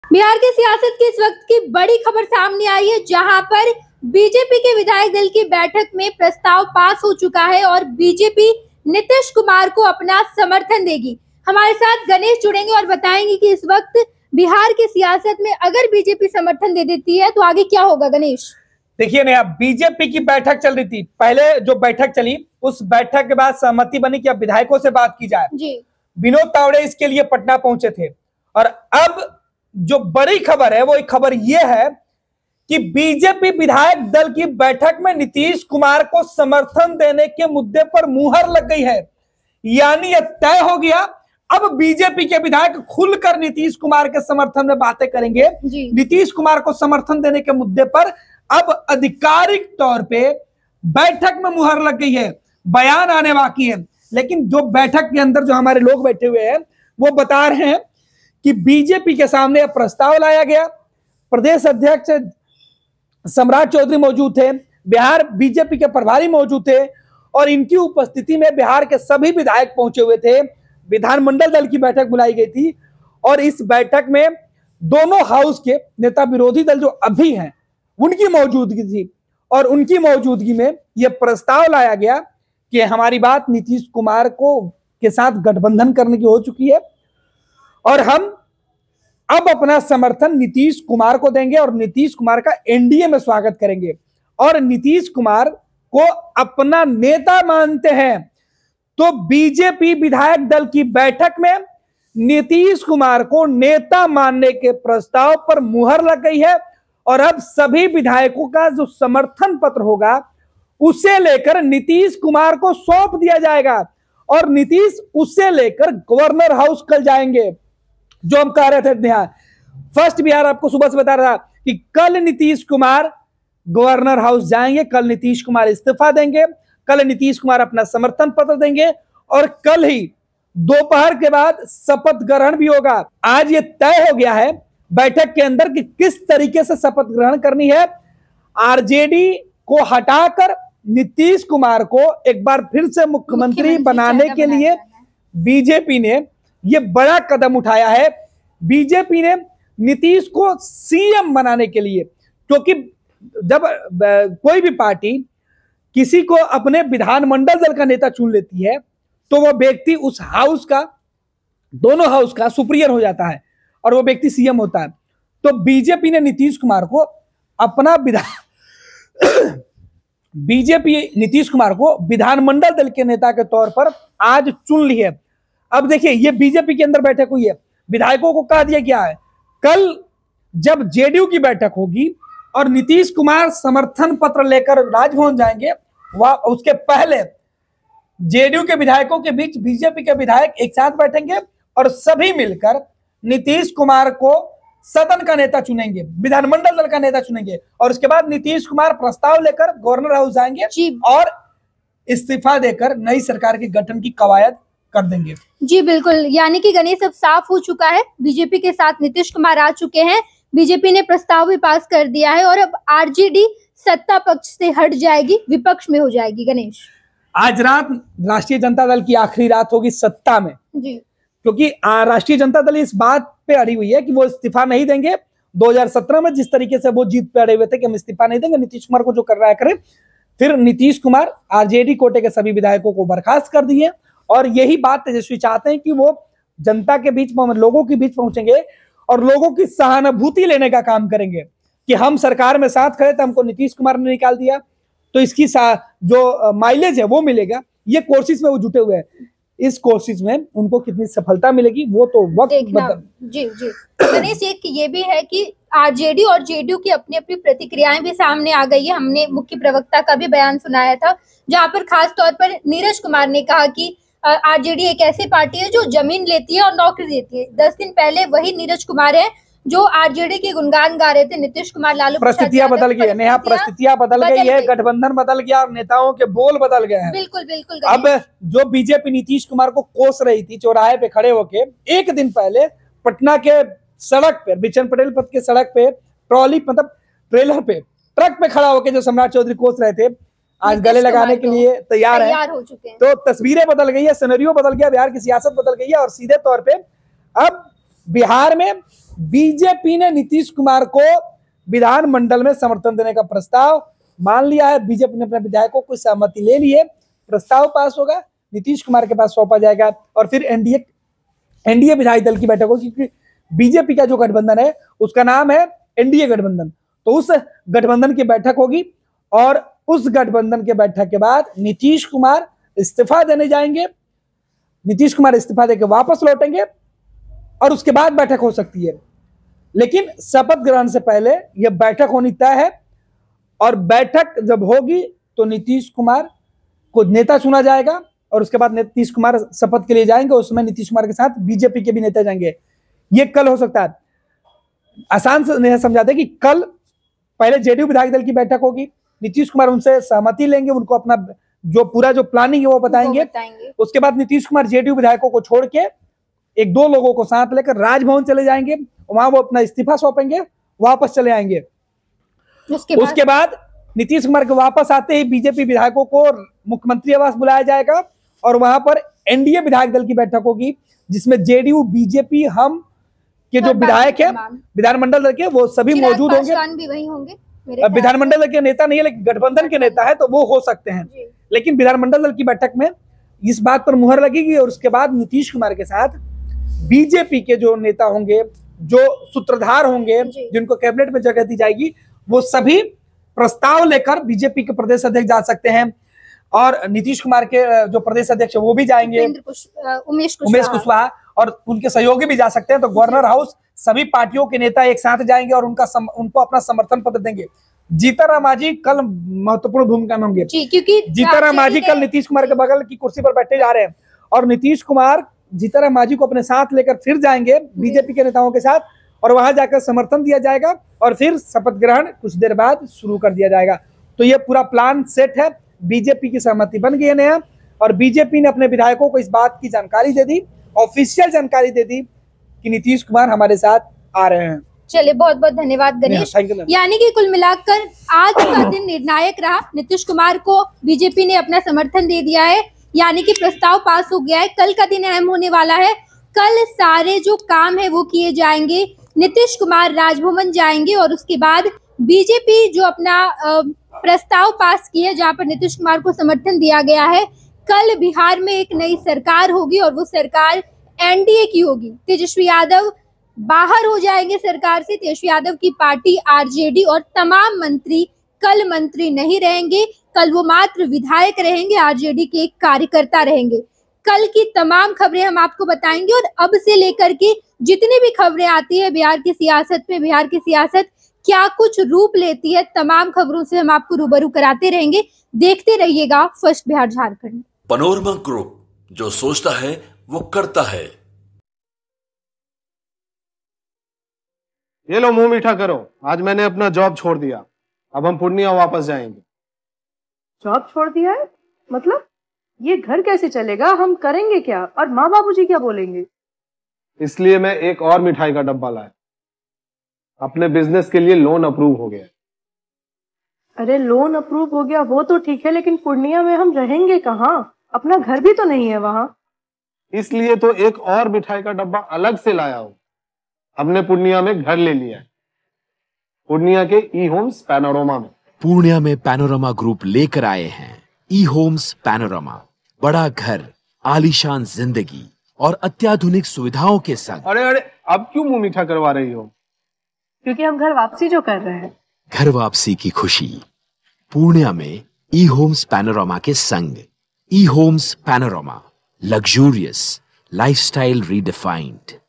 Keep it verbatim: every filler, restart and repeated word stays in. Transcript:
बिहार की सियासत की इस वक्त की बड़ी खबर सामने आई है, जहां पर बीजेपी के विधायक दल की बैठक में प्रस्ताव पास हो चुका है और बीजेपी नीतीश कुमार को अपना समर्थन देगी। हमारे साथ गणेश जुड़ेंगे और बताएंगे कि इस वक्त बिहार की सियासत में अगर बीजेपी समर्थन दे देती है तो आगे क्या होगा। गणेश, देखिए नया बीजेपी की बैठक चल रही थी। पहले जो बैठक चली उस बैठक के बाद सहमति बनी कि अब विधायकों से बात की जाए जी। विनोद तावड़े इसके लिए पटना पहुंचे थे और अब जो बड़ी खबर है वो एक खबर यह है कि बीजेपी विधायक दल की बैठक में नीतीश कुमार को समर्थन देने के मुद्दे पर मुहर लग गई है। यानी यह तय हो गया, अब बीजेपी के विधायक खुलकर नीतीश कुमार के समर्थन में बातें करेंगे। नीतीश कुमार को समर्थन देने के मुद्दे पर अब आधिकारिक तौर पे बैठक में मुहर लग गई है, बयान आने बाकी है। लेकिन जो बैठक के अंदर जो हमारे लोग बैठे हुए हैं वो बता रहे हैं कि बीजेपी के सामने प्रस्ताव लाया गया। प्रदेश अध्यक्ष सम्राट चौधरी मौजूद थे, बिहार बीजेपी के प्रभारी मौजूद थे और इनकी उपस्थिति में बिहार के सभी विधायक पहुंचे हुए थे। विधानमंडल दल की बैठक बुलाई गई थी और इस बैठक में दोनों हाउस के नेता, विरोधी दल जो अभी हैं, उनकी मौजूदगी थी और उनकी मौजूदगी में यह प्रस्ताव लाया गया कि हमारी बात नीतीश कुमार को के साथ गठबंधन करने की हो चुकी है और हम अब अपना समर्थन नीतीश कुमार को देंगे और नीतीश कुमार का एनडीए में स्वागत करेंगे और नीतीश कुमार को अपना नेता मानते हैं। तो बीजेपी विधायक दल की बैठक में नीतीश कुमार को नेता मानने के प्रस्ताव पर मुहर लग गई है और अब सभी विधायकों का जो समर्थन पत्र होगा उसे लेकर नीतीश कुमार को सौंप दिया जाएगा और नीतीश उसे लेकर गवर्नर हाउस कल जाएंगे। जो हम कह रहे थे, फर्स्ट बिहार आपको सुबह से बता रहा कि कल नीतीश कुमार गवर्नर हाउस जाएंगे, कल नीतीश कुमार इस्तीफा देंगे, कल नीतीश कुमार अपना समर्थन पत्र देंगे और कल ही दोपहर के बाद शपथ ग्रहण भी होगा। आज ये तय हो गया है बैठक के अंदर कि किस तरीके से शपथ ग्रहण करनी है। आरजेडी को हटाकर नीतीश कुमार को एक बार फिर से मुख्यमंत्री बनाने के लिए बीजेपी ने ये बड़ा कदम उठाया है। बीजेपी ने नीतीश को सीएम बनाने के लिए, क्योंकि जब कोई भी पार्टी किसी को अपने विधानमंडल दल का नेता चुन लेती है तो वह व्यक्ति उस हाउस का, दोनों हाउस का सुपीरियर हो जाता है और वो व्यक्ति सीएम होता है। तो बीजेपी ने नीतीश कुमार को अपना विधान बीजेपी नीतीश कुमार को विधानमंडल दल के नेता के तौर पर आज चुन ली है। अब देखिए, ये बीजेपी के अंदर बैठक हुई है, विधायकों को कह दिया गया है कल जब जेडीयू की बैठक होगी और नीतीश कुमार समर्थन पत्र लेकर राजभवन जाएंगे, वह उसके पहले जेडीयू के विधायकों के बीच बीजेपी के विधायक एक साथ बैठेंगे और सभी मिलकर नीतीश कुमार को सदन का नेता चुनेंगे, विधानमंडल दल का नेता चुनेंगे और उसके बाद नीतीश कुमार प्रस्ताव लेकर गवर्नर हाउस जाएंगे और इस्तीफा देकर नई सरकार के गठन की कवायद कर देंगे। जी बिल्कुल, यानी कि गणेश अब साफ हो चुका है, बीजेपी के साथ नीतीश कुमार आ चुके हैं, बीजेपी ने प्रस्ताव भी पास कर दिया है और अब आरजेडी सत्ता पक्ष से हट जाएगी, विपक्ष में हो जाएगी। गणेश, आज रात राष्ट्रीय जनता दल की आखिरी रात होगी सत्ता में जी, क्योंकि राष्ट्रीय जनता दल इस बात पे अड़ी हुई है कि वो इस्तीफा नहीं देंगे। दो हज़ार सत्रह में जिस तरीके से वो जीत पे अड़े हुए थे कि हम इस्तीफा नहीं देंगे, नीतीश कुमार को जो कर रहा है करे। फिर नीतीश कुमार आरजेडी कोटे के सभी विधायकों को बर्खास्त कर दिए और यही बात तेजस्वी चाहते हैं कि वो जनता के बीच, लोगों के बीच पहुंचेंगे और लोगों की सहानुभूति लेने का काम करेंगे कि हम सरकार में साथ खड़े थे, हमको नीतीश कुमार ने निकाल दिया तो इसकी जो माइलेज है वो मिलेगा। ये कोशिश में वो जुटे हुए हैं, इस कोशिश में उनको कितनी सफलता मिलेगी वो तो वक्त बदल। जी जी गणेश, एक ये भी है कि आरजेडी और जेडीयू की अपनी अपनी प्रतिक्रियाएं भी सामने आ गई है। हमने मुख्य प्रवक्ता का भी बयान सुनाया था जहां पर खास तौर पर नीरज कुमार ने कहा कि आरजेडी एक ऐसी पार्टी है जो जमीन लेती है और नौकरी देती है। दस दिन पहले वही नीरज कुमार है जो आरजेडी के गुणगान गा रहे थे नीतीश कुमार, लालू। परिस्थितियां बदल गई है, नेहा परिस्थितियां बदल गई है, गठबंधन बदल गया और नेताओं के बोल बदल गए हैं। बिल्कुल बिल्कुल। अब जो बीजेपी नीतीश कुमार को कोस रही थी चौराहे पे खड़े होके, एक दिन पहले पटना के सड़क पे, बिशन पटेल पथ के सड़क पे ट्रॉली मतलब ट्रेलर पे, ट्रक पे खड़ा होके जो सम्राट चौधरी कोस रहे थे, आज गले लगाने के लिए तैयार है, हो चुके हैं। तो तस्वीरें बदल गई है, सिनेरियो बदल गया, बिहार की सियासत बदल गई है और सीधे तौर पे अब बिहार में बीजेपी ने नीतीश कुमार को विधानमंडल में समर्थन देने का प्रस्ताव मान लिया है। बीजेपी ने अपने विधायकों को सहमति ले ली है, प्रस्ताव पास होगा, नीतीश कुमार के पास सौंपा जाएगा और फिर एनडीए एनडीए विधायक दल की बैठक होगी, क्योंकि बीजेपी का जो गठबंधन है उसका नाम है एनडीए गठबंधन। तो उस गठबंधन की बैठक होगी और उस गठबंधन के बैठक के बाद नीतीश कुमार इस्तीफा देने जाएंगे, नीतीश कुमार इस्तीफा देकर वापस लौटेंगे और उसके बाद बैठक हो सकती है। लेकिन शपथ ग्रहण से पहले यह बैठक होनी तय है और बैठक जब होगी तो नीतीश कुमार को नेता चुना जाएगा और उसके बाद नीतीश कुमार शपथ के लिए जाएंगे। उसमें नीतीश कुमार के साथ बीजेपी के भी नेता जाएंगे। ये कल हो सकता है। आसान से समझाते हैं कि कल पहले जेडीयू विधायक दल की बैठक होगी, नीतीश कुमार उनसे सहमति लेंगे, उनको अपना जो पूरा जो प्लानिंग है वो बताएंगे, बताएंगे। उसके बाद नीतीश कुमार जेडीयू विधायकों को छोड़ के एक दो लोगों को साथ लेकर राजभवन चले जाएंगे, वहां वो अपना इस्तीफा सौंपेंगे, वापस चले आएंगे। उसके बाद, उसके बाद नीतीश कुमार के वापस आते ही बीजेपी विधायकों को मुख्यमंत्री आवास बुलाया जाएगा और वहां पर एनडीए विधायक दल की बैठक होगी, जिसमें जेडीयू, बीजेपी, हम के जो विधायक है विधानमंडल दल के वो सभी मौजूद होंगे। भी वही होंगे। विधानमंडल दल के नेता नहीं है लेकिन गठबंधन के नेता है, तो वो हो सकते हैं। लेकिन विधानमंडल दल की बैठक में इस बात पर मुहर लगेगी और उसके बाद नीतीश कुमार के साथ बीजेपी के जो नेता होंगे, जो सूत्रधार होंगे, जिनको कैबिनेट में जगह दी जाएगी, वो सभी प्रस्ताव लेकर बीजेपी के प्रदेश अध्यक्ष जा सकते हैं और नीतीश कुमार के जो प्रदेश अध्यक्ष है वो भी जाएंगे, उमेश कुशवाहा, और उनके सहयोगी भी जा सकते हैं। तो गवर्नर हाउस सभी पार्टियों के नेता एक साथ जाएंगे और उनका सम, उनको अपना समर्थन पत्र देंगे। जीतन मांझी कल महत्वपूर्ण भूमिका में होंगे, क्योंकि जीतन मांझी कल नीतीश कुमार के बगल की कुर्सी पर बैठे जा रहे हैं और नीतीश कुमार जीतन मांझी को अपने साथ लेकर फिर जाएंगे बीजेपी के नेताओं के साथ और वहां जाकर समर्थन दिया जाएगा और फिर शपथ ग्रहण कुछ देर बाद शुरू कर दिया जाएगा। तो ये पूरा प्लान सेट है, बीजेपी की सहमति बन गई है नया और बीजेपी ने अपने विधायकों को इस बात की जानकारी दे दी, ऑफिशियल जानकारी दे दी कि नीतीश कुमार हमारे साथ आ रहे हैं। चलिए, बहुत बहुत धन्यवाद गणेश। यानी कि कुल मिलाकर आज का दिन निर्णायक रहा। नीतीश कुमार को बीजेपी ने अपना समर्थन दे दिया है, यानी कि प्रस्ताव पास हो गया है। कल का दिन अहम होने वाला है। कल सारे जो काम है वो किए जाएंगे। नीतीश कुमार राजभवन जाएंगे और उसके बाद बीजेपी जो अपना प्रस्ताव पास किया है, जहां पर नीतीश कुमार को समर्थन दिया गया है, कल बिहार में एक नई सरकार होगी और वो सरकार एनडीए की होगी। तेजस्वी यादव बाहर हो जाएंगे सरकार से। तेजस्वी यादव की पार्टी आरजेडी और तमाम मंत्री कल मंत्री नहीं रहेंगे, कल वो मात्र विधायक रहेंगे, आरजेडी के एक कार्यकर्ता रहेंगे। कल की तमाम खबरें हम आपको बताएंगे और अब से लेकर के जितनी भी खबरें आती है बिहार की सियासत में, बिहार की सियासत क्या कुछ रूप लेती है, तमाम खबरों से हम आपको रूबरू कराते रहेंगे। देखते रहिएगा first Bihar Jharkhand. Panorama group, जो सोचता है वो करता है। ये लो, मुंह मीठा करो। आज मैंने अपना जॉब छोड़ दिया, अब हम पूर्णिया वापस जाएंगे। जॉब छोड़ दिया है? मतलब ये घर कैसे चलेगा? हम करेंगे क्या और माँ बाबूजी क्या बोलेंगे? इसलिए मैं एक और मिठाई का डब्बा लाया। अपने बिजनेस के लिए लोन अप्रूव हो गया। अरे लोन अप्रूव हो गया वो तो ठीक है, लेकिन पूर्णिया में हम रहेंगे कहाँ? अपना घर भी तो नहीं है वहां। इसलिए तो एक और मिठाई का डब्बा अलग से लाया हूं। हमने पूर्णिया में घर ले लिया है, पूर्णिया के ई होम्स पैनोरमा में। पूर्णिया में पैनोरमा ग्रुप लेकर आए हैं ई होम्स पैनोरमा। बड़ा घर, आलीशान जिंदगी और अत्याधुनिक सुविधाओं के संग। अरे अरे अब क्यों मुंह मीठा करवा रही हो? क्योंकि हम घर वापसी जो कर रहे हैं। घर वापसी की खुशी पूर्णिया में ई होम्स पैनोरमा के संग। E homes panorama, luxurious lifestyle redefined.